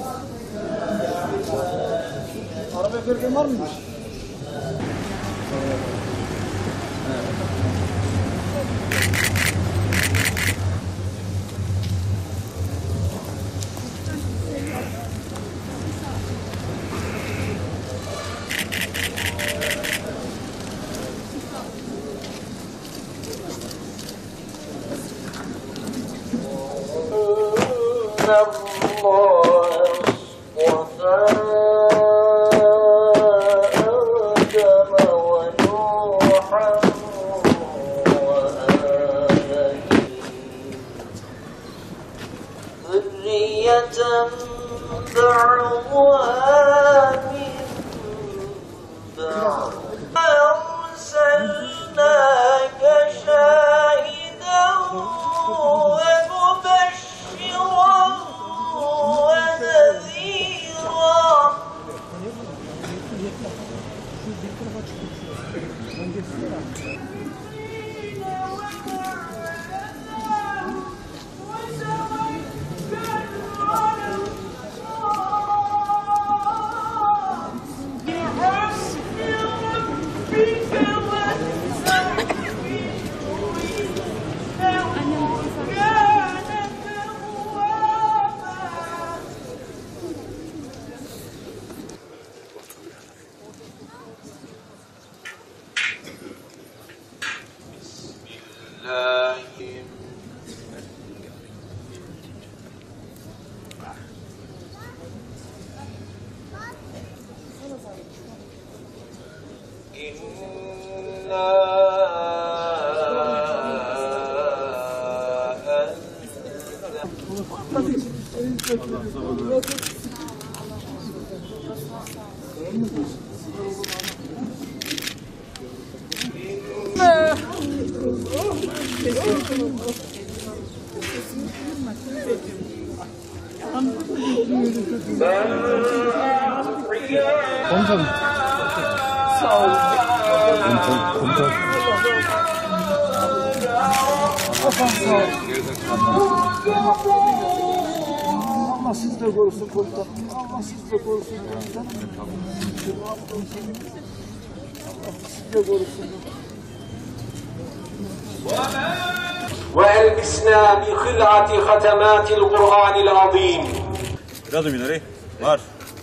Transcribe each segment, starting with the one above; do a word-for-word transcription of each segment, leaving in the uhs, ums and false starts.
Araba körken var mıymış? Komutanım. Sağ olun. Komutan, komutan. Sağ olun. Allah sizi de korusun komutanım. Allah sizi de korusun komutanım. Allah sizi de korusun. وألبسنا بخلعة ختمات القرآن العظيم. Biraz ileri. Var.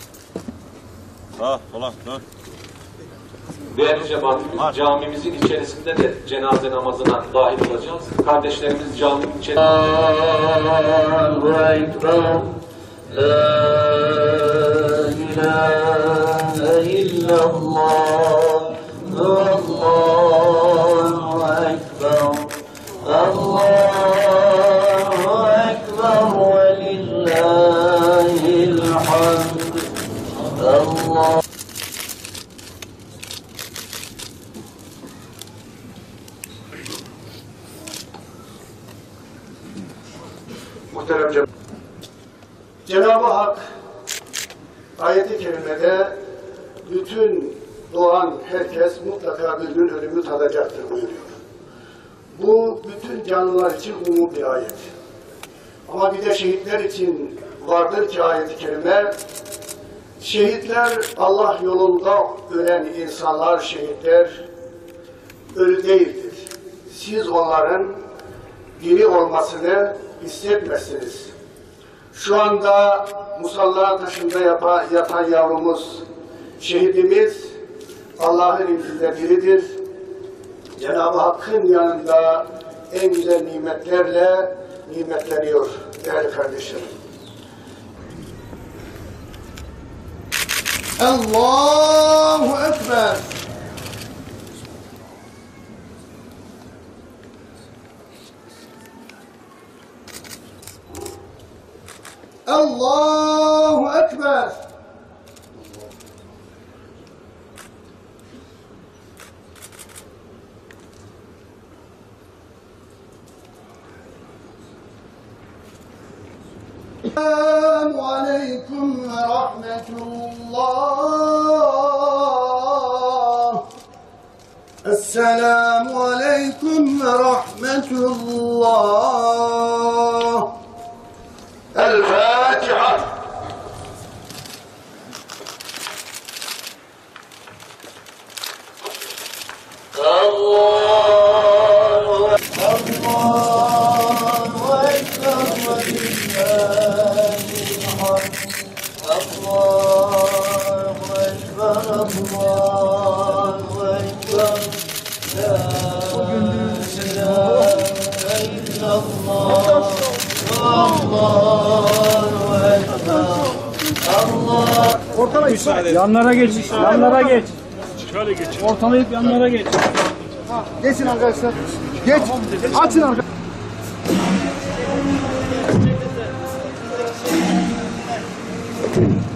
Sağ, sola, dön. Değerli cemaatimiz, camimizin içerisinde de cenaze namazına dahil olacağız. Kardeşlerimiz caminin içerisinde... Allahu Ekber, La ilahe illallah, Allahu Ekber, Allahu Ekber ve lillahil hamd, Allah. Muhterem Cem- Cenab-ı Hak ayet-i kerimede bütün doğan herkes mutlaka bir gün ölümü tadacaktır buyuruyor. Bu bütün canlılar için umum bir ayet. Ama bir de şehitler için vardır ki ayet-i kerime, şehitler Allah yolunda ölen insanlar, şehitler ölü değildir. Siz onların diri olmasını hissetmezsiniz. Şu anda musalla taşında yapa, yatan yavrumuz, şehidimiz Allah'ın izniyle diridir. Cenab-ı Hakk'ın yanında en güzel nimetlerle nimetleniyor değerli kardeşlerim. Allahu Ekber. Allahu Ekber. Esselamu Aleyküm ve Rahmetullah. Esselamu Aleyküm ve Rahmetullah. El-Fatiha. Allahu Ekber, Allahu Ekber. La ilahe illallah. Allahu Ekber. Allah. Ortalayıp yanlara geç, yanlara geç. Şöyle geç. Ortalayıp yanlara geç. Ha, geçin arkadaşlar. Geç. Açın arkadaşlar.